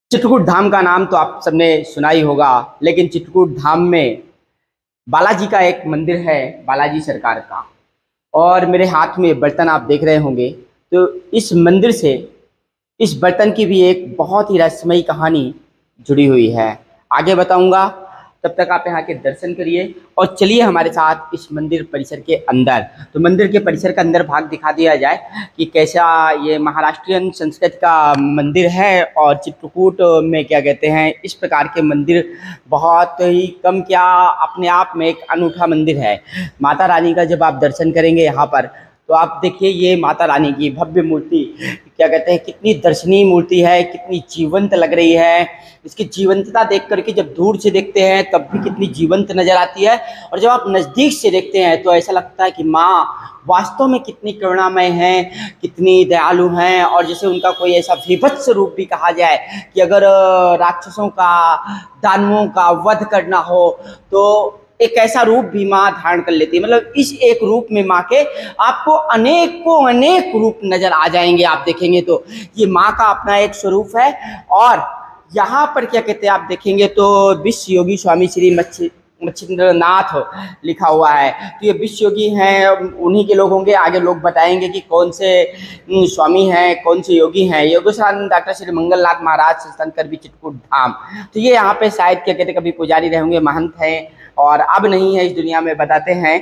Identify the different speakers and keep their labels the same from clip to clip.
Speaker 1: चित्रकूट धाम का नाम तो आप सबने सुना ही होगा, लेकिन चित्रकूट धाम में बालाजी का एक मंदिर है, बालाजी सरकार का। और मेरे हाथ में बर्तन आप देख रहे होंगे, तो इस मंदिर से इस बर्तन की भी एक बहुत ही रहस्यमयी कहानी जुड़ी हुई है। आगे बताऊंगा, तब तक आप यहाँ के दर्शन करिए और चलिए हमारे साथ इस मंदिर परिसर के अंदर। तो मंदिर के परिसर का अंदर भाग दिखा दिया जाए कि कैसा ये महाराष्ट्रियन संस्कृति का मंदिर है। और चित्रकूट में क्या कहते हैं, इस प्रकार के मंदिर बहुत ही कम, क्या अपने आप में एक अनूठा मंदिर है। माता रानी का जब आप दर्शन करेंगे यहाँ पर, तो आप देखिए ये माता रानी की भव्य मूर्ति, क्या कहते हैं, कितनी दर्शनीय मूर्ति है, कितनी जीवंत लग रही है। इसकी जीवंतता देख करके जब दूर से देखते हैं तब भी कितनी जीवंत नजर आती है, और जब आप नज़दीक से देखते हैं तो ऐसा लगता है कि माँ वास्तव में कितनी करुणामय हैं, कितनी दयालु हैं। और जैसे उनका कोई ऐसा विभत्स रूप भी कहा जाए कि अगर राक्षसों का, दानवों का वध करना हो तो एक ऐसा रूप भी माँ धारण कर लेती है। मतलब इस एक रूप में माँ के आपको अनेक रूप नजर आ जाएंगे। आप देखेंगे तो ये माँ का अपना एक स्वरूप है। और यहाँ पर क्या कहते हैं, आप देखेंगे तो विश्व योगी स्वामी श्री मच्छिंद्रनाथ लिखा हुआ है। तो ये विश्व योगी हैं, उन्हीं के लोग होंगे। आगे लोग बताएंगे कि कौन से स्वामी हैं, कौन से योगी हैं। योगेश्वरानंद डॉक्टर श्री मंगलनाथ महाराज संस्थान करबी चित्रकूट धाम। तो ये यहाँ पे शायद क्या कहते हैं, कभी पुजारी रहे होंगे, महंत हैं और अब नहीं है इस दुनिया में, बताते हैं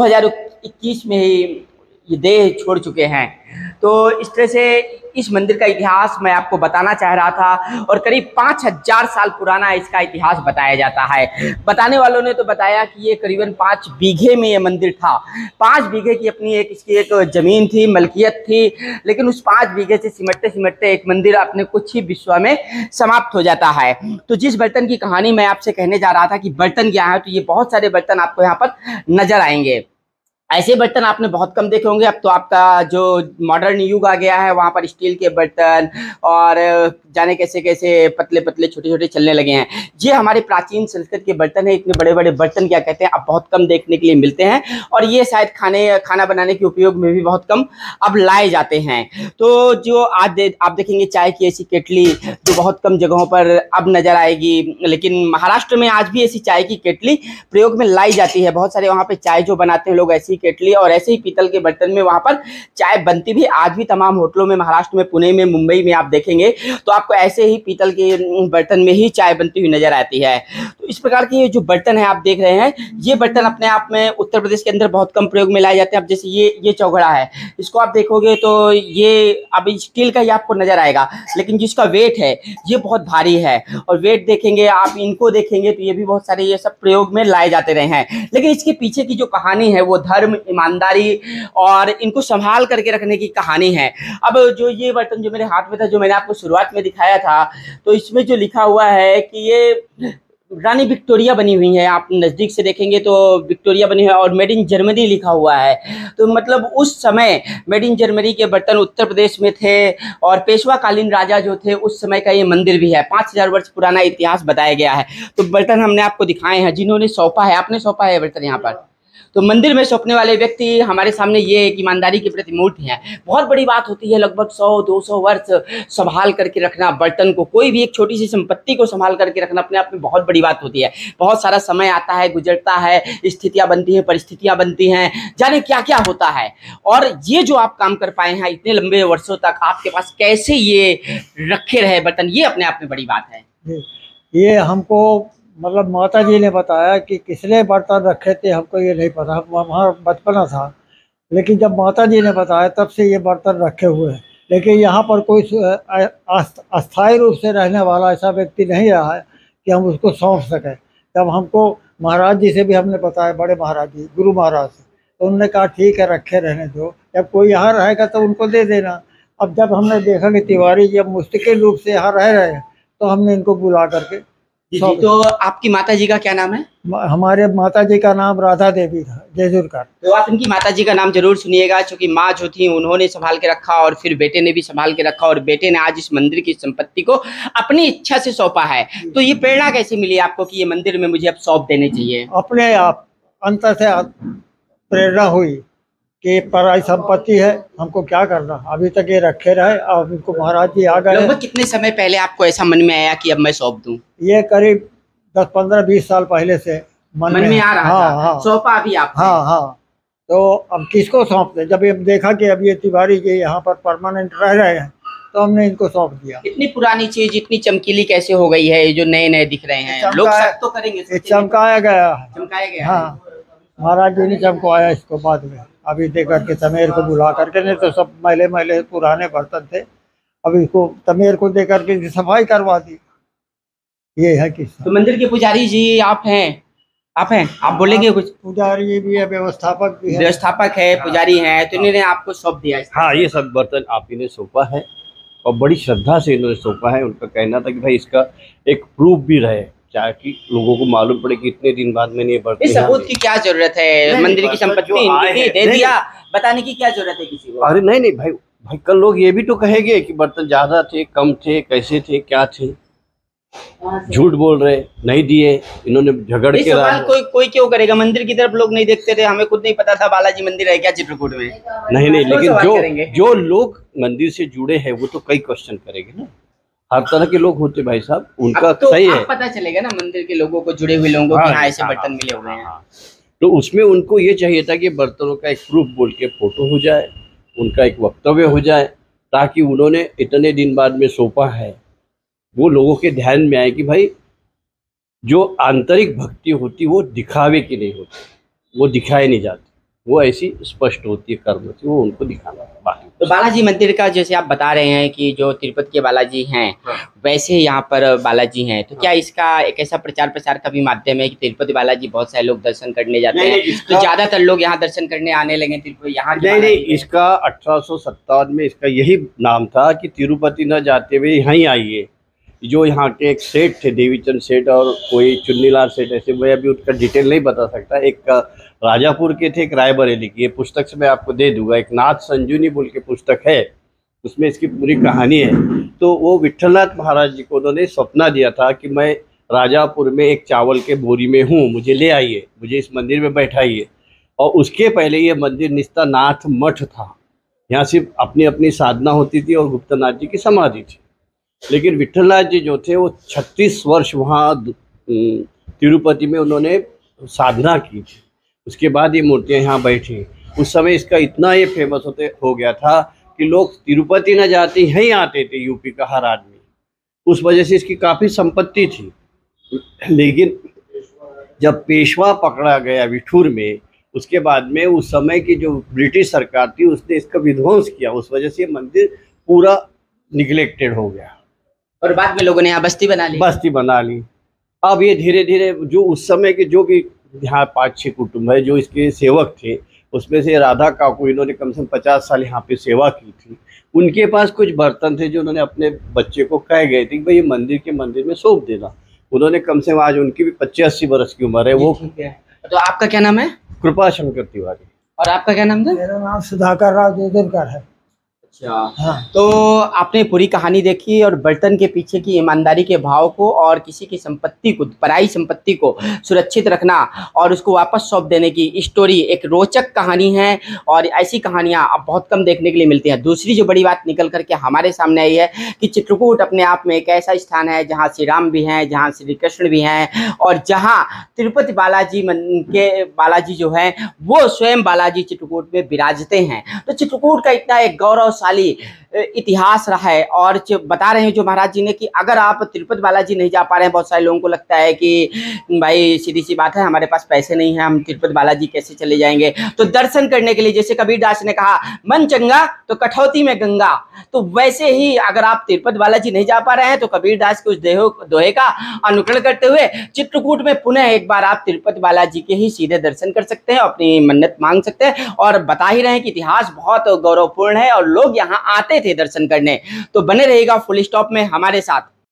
Speaker 1: 2021 में ही ये देह छोड़ चुके हैं। तो इस तरह से इस मंदिर का इतिहास मैं आपको बताना चाह रहा था, और करीब 5000 साल पुराना इसका इतिहास बताया जाता है। बताने वालों ने तो बताया कि ये करीबन 5 बीघे में ये मंदिर था। 5 बीघे की अपनी एक इसकी एक ज़मीन थी, मलकियत थी, लेकिन उस 5 बीघे से सिमटते सिमटते एक मंदिर अपने कुछ ही विश्व में समाप्त हो जाता है। तो जिस बर्तन की कहानी मैं आपसे कहने जा रहा था कि बर्तन क्या है, तो ये बहुत सारे बर्तन आपको यहाँ पर नजर आएंगे। ऐसे बर्तन आपने बहुत कम देखे होंगे। अब तो आपका जो मॉडर्न युग आ गया है, वहाँ पर स्टील के बर्तन और जाने कैसे कैसे पतले पतले छोटे छोटे चलने लगे हैं। ये हमारे प्राचीन संस्कृत के बर्तन है। इतने बड़े बड़े बर्तन क्या कहते हैं, अब बहुत कम देखने के लिए मिलते हैं, और ये शायद खाना बनाने के उपयोग में भी बहुत कम अब लाए जाते हैं। तो जो आज आप देखेंगे चाय की ऐसी केटली जो बहुत कम जगहों पर अब नजर आएगी, लेकिन महाराष्ट्र में आज भी ऐसी चाय की केटली प्रयोग में लाई जाती है। बहुत सारे वहाँ पे चाय जो बनाते हैं लोग ऐसी केटली और ऐसे ही पीतल के बर्तन में वहां पर चाय बनती भी आज भी तमाम होटलों में, महाराष्ट्र में, पुणे में, मुंबई में आप देखेंगे तो आपको ऐसे ही पीतल के बर्तन में ही चाय बनती हुई नजर आती है। तो इस प्रकार के जो बर्तन है आप देख रहे हैं, ये बर्तन अपने आप में उत्तर प्रदेश के अंदर बहुत कम प्रयोग में लाए जाते हैं। अब जैसे ये चौघड़ा है, इसको आप देखोगे तो ये अब स्टील का ही आपको नजर आएगा, लेकिन जिसका वेट है ये बहुत भारी है। और वेट देखेंगे आप, इनको देखेंगे तो ये भी बहुत सारे ये सब प्रयोग में लाए जाते रहे हैं। लेकिन इसके पीछे की जो कहानी है वो धर्म, ईमानदारी और इनको संभाल करके रखने की कहानी है। अब जो ये बर्तन जो मेरे हाथ में था, जो मैंने आपको शुरुआत में दिखाया था, तो इसमें जो लिखा हुआ है कि ये रानी विक्टोरिया बनी हुई है। आप नज़दीक से देखेंगे तो विक्टोरिया बनी है और मेड इन जर्मनी लिखा हुआ है। तो मतलब उस समय मेड इन जर्मनी के बर्तन उत्तर प्रदेश में थे, और पेशवा कालीन राजा जो थे उस समय का ये मंदिर भी है। 5000 वर्ष पुराना इतिहास बताया गया है। तो बर्तन हमने आपको दिखाए हैं, जिन्होंने सौंपा है, आपने सौंपा है बर्तन यहाँ पर। तो मंदिर में सौंपने वाले व्यक्ति हमारे सामने ये एक ईमानदारी की प्रतिमूर्ति है। बहुत बड़ी बात होती है लगभग 100-200 वर्ष संभाल करके रखना बर्तन को, कोई भी एक छोटी सी संपत्ति को संभाल करके रखना अपने आप में बहुत बड़ी बात होती है। बहुत सारा समय आता है, गुजरता है, स्थितियां बनती हैं, परिस्थितियां बनती हैं, जाने क्या क्या होता है। और ये जो आप काम कर पाए हैं इतने लंबे वर्षों तक, आपके पास कैसे ये रखे रहे बर्तन, ये अपने आप में बड़ी बात है।
Speaker 2: ये हमको मतलब माता जी ने बताया कि किसने बर्तन रखे थे, हमको ये नहीं पता, हमारा बचपना था। लेकिन जब माता जी ने बताया तब से ये बर्तन रखे हुए हैं। लेकिन यहाँ पर कोई अस्थायी रूप से रहने वाला ऐसा व्यक्ति नहीं रहा है कि हम उसको सौंप सकें। जब हमको महाराज जी से भी हमने बताया, बड़े महाराज जी, गुरु महाराज से, तो उन्होंने कहा ठीक है रखे रहने दो, जब कोई यहाँ रहेगा तो उनको दे देना। अब जब हमने देखा कि तिवारी जी अब मुस्तकिल रूप से यहाँ रह रहे हैं, तो हमने इनको बुला करके।
Speaker 1: जी, तो आपकी माता जी का क्या नाम है?
Speaker 2: हमारे माता जी का नाम राधा देवी था, जयजुरकर।
Speaker 1: तो आप इनकी माता जी का नाम जरूर सुनिएगा, क्योंकि माँ जो थी उन्होंने संभाल के रखा और फिर बेटे ने भी संभाल के रखा, और बेटे ने आज इस मंदिर की संपत्ति को अपनी इच्छा से सौंपा है। तो ये प्रेरणा कैसे मिली आपको कि ये मंदिर में मुझे अब सौंप देने चाहिए?
Speaker 2: अपने आप अंतर से प्रेरणा हुई कि पराई संपत्ति है, हमको क्या करना, अभी तक ये रखे रहे। अब इनको महाराज जी आ गए।
Speaker 1: लगभग कितने समय पहले आपको ऐसा मन में आया कि अब मैं सौंप दूं?
Speaker 2: ये करीब 10, 15, 20 साल पहले से मन में
Speaker 1: आ रहा था।
Speaker 2: हाँ।
Speaker 1: सौंपा भी आप?
Speaker 2: हाँ। तो अब किसको सौंप दें, जब ये देखा कि अब ये तिवारी जी यहाँ पर परमानेंट रह रहे हैं तो हमने इनको सौंप दिया।
Speaker 1: इतनी पुरानी चीज इतनी चमकीली कैसे हो गई है, जो नए नए दिख रहे हैं? लोग शक तो करेंगे।
Speaker 2: चमकाया गया है।
Speaker 1: चमकाया गया।
Speaker 2: हाँ, महाराज जी ने चमकाया इसको बाद में। अभी दे करके तमेर को बुला करके, नहीं तो सब मैले मैले पुराने बर्तन थे, अब इसको तमेर को दे करके सफाई करवा दी। ये है किस्सा।
Speaker 1: तो मंदिर के पुजारी जी आप हैं? आप बोलेंगे कुछ?
Speaker 2: पुजारी भी है, व्यवस्थापक भी है।
Speaker 1: व्यवस्थापक है, पुजारी है, तो इन्होंने आपको सौंप दिया?
Speaker 3: हाँ, ये सब बर्तन आप इन्हें सौंपा है और बड़ी श्रद्धा से इन्होंने सौंपा है। उनका कहना था कि भाई इसका एक प्रूफ भी रहे, चाहे कि लोगों को मालूम पड़े कि इतने दिन बाद मैंने ये बर्तन।
Speaker 1: इस सबूत की क्या जरूरत है? मंदिर की संपत्ति दे दिया, बताने की क्या जरूरत है किसी को?
Speaker 3: अरे नहीं भाई, कल लोग ये भी तो कहेंगे कि बर्तन ज्यादा थे, कम थे, कैसे थे, क्या थे। झूठ बोल रहे, नहीं दिए, इन्होंने झगड़ के
Speaker 1: सवाल कोई क्यों करेगा? मंदिर की तरफ लोग नहीं देखते थे, हमें खुद नहीं पता था बालाजी मंदिर है क्या चित्रकूट में।
Speaker 3: नहीं, लेकिन जो लोग मंदिर से जुड़े हैं वो तो कई क्वेश्चन करेंगे ना। हर तरह के लोग होते भाई साहब, उनका
Speaker 1: तो
Speaker 3: सही है।
Speaker 1: पता चलेगा ना मंदिर के लोगों को, जुड़े हुए लोगों को, कि हाँ ऐसे बर्तन मिले हुए हैं।
Speaker 3: तो उसमें उनको ये चाहिए था कि बर्तनों का एक प्रूफ बोल के फोटो हो जाए, उनका एक वक्तव्य हो जाए, ताकि उन्होंने इतने दिन बाद में सौंपा है वो लोगों के ध्यान में आए कि भाई जो आंतरिक भक्ति होती वो दिखावे की नहीं होती, वो दिखाए नहीं जाती, वो ऐसी स्पष्ट होती है कर्म से, वो उनको दिखाना बाकी।
Speaker 1: तो बालाजी मंदिर का जैसे आप बता रहे हैं कि जो तिरुपति के बालाजी हैं वैसे यहाँ पर बालाजी हैं, तो क्या इसका एक ऐसा प्रचार प्रसार का भी माध्यम है कि तिरुपति बालाजी बहुत सारे लोग दर्शन करने जाते हैं, तो ज्यादातर लोग यहाँ दर्शन करने आने लगे तिरुपति यहाँ?
Speaker 3: नहीं, इसका 1857 में इसका यही नाम था कि तिरुपति न जाते हुए यहीं आइए। जो यहाँ के एक सेठ थे, देवीचंद सेठ और कोई चुन्नीलाल सेठ, ऐसे मैं अभी उनका डिटेल नहीं बता सकता। एक राजापुर के थे, एक रायबरेली की। ये पुस्तक से मैं आपको दे दूंगा, एक नाथ संजीवनी बोल के पुस्तक है, उसमें इसकी पूरी कहानी है। तो वो विट्ठलनाथ महाराज जी को उन्होंने सपना दिया था कि मैं राजापुर में एक चावल के बोरी में हूँ, मुझे ले आइए, मुझे इस मंदिर में बैठाइए। और उसके पहले ये मंदिर निस्ता नाथ मठ था, यहाँ सिर्फ अपनी अपनी साधना होती थी और गुप्तनाथ जी की समाधि थी। लेकिन विट्ठलनाथ जी जो थे वो 36 वर्ष वहाँ तिरुपति में उन्होंने साधना की थी। उसके बाद ये मूर्तियाँ यहाँ बैठी। उस समय इसका इतना ये फेमस हो गया था कि लोग तिरुपति न जाते यहीं आते थे, यूपी का हर आदमी। उस वजह से इसकी काफ़ी संपत्ति थी। लेकिन जब पेशवा पकड़ा गया विठूर में, उसके बाद में उस समय की जो ब्रिटिश सरकार थी उसने इसका विध्वंस किया। उस वजह से ये मंदिर पूरा निगलेक्टेड हो गया
Speaker 1: और बाद में लोगों ने यहाँ बस्ती बना ली।
Speaker 3: अब ये धीरे धीरे जो उस समय के जो भी यहाँ 5-6 कुटुंब है जो इसके सेवक थे, उसमें से राधा काकू, इन्होंने कम से कम 50 साल यहाँ पे सेवा की थी। उनके पास कुछ बर्तन थे जो उन्होंने अपने बच्चे को कह गए थे कि भाई ये मंदिर में सौंप देना। उन्होंने कम से कम, आज उनकी भी 85-80 वर्ष की उम्र है। वो
Speaker 1: तो आपका क्या नाम है?
Speaker 3: कृपा शंकर तिवारी।
Speaker 1: और आपका क्या नाम था?
Speaker 2: मेरा नाम सुधाकर राव जोधरकर है।
Speaker 1: अच्छा, हाँ। तो आपने पूरी कहानी देखी और बर्तन के पीछे की ईमानदारी के भाव को और किसी की संपत्ति को, पराई संपत्ति को सुरक्षित रखना और उसको वापस सौंप देने की स्टोरी एक रोचक कहानी है। और ऐसी कहानियां अब बहुत कम देखने के लिए मिलती हैं। दूसरी जो बड़ी बात निकल करके हमारे सामने आई है कि चित्रकूट अपने आप में एक ऐसा स्थान है जहाँ श्री राम भी हैं, जहाँ श्री कृष्ण भी हैं, और जहाँ तिरुपति बालाजी जो हैं वो स्वयं बालाजी चित्रकूट में विराजते हैं। तो चित्रकूट का इतना एक गौरवशाली इतिहास रहा है। और बता रहे हैं जो महाराज जी ने कि अगर आप तिरुपति बालाजी नहीं जा पा रहे हैं, बहुत सारे लोगों को लगता है कि भाई सीधी सी बात है, हमारे पास पैसे नहीं है, हम तिरुपति बालाजी कैसे चले जाएंगे। तो दर्शन करने के लिए, जैसे कबीर दास ने कहा, मन चंगा तो कठौती में गंगा, तो वैसे ही अगर आप तिरुपति बालाजी नहीं जा पा रहे हैं तो कबीर दास के उस दोहे का अनुकरण करते हुए चित्रकूट में पुनः एक बार आप तिरुपति बालाजी के ही सीधे दर्शन कर सकते हैं, अपनी मन्नत मांग सकते हैं। और बता ही रहे हैं कि इतिहास बहुत गौरवपूर्ण है और लोग यहाँ आते थे दर्शन करने। तो बने रहेगा फुल स्टॉप में हमारे साथ।